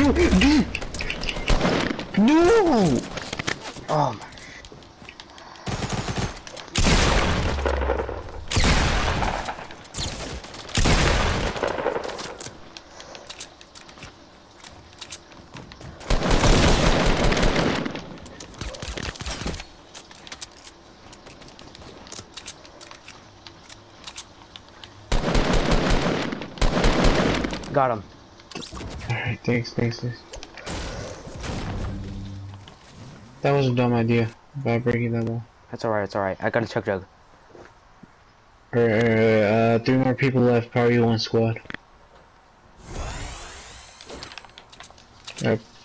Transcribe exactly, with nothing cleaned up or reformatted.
dude, dude! No! Oh my. Got him. Alright, thanks, thanks, thanks. That was a dumb idea by breaking that wall. That's alright, it's alright. I got a chug jug. Alright, alright, uh, three more people left, probably one squad. Alright.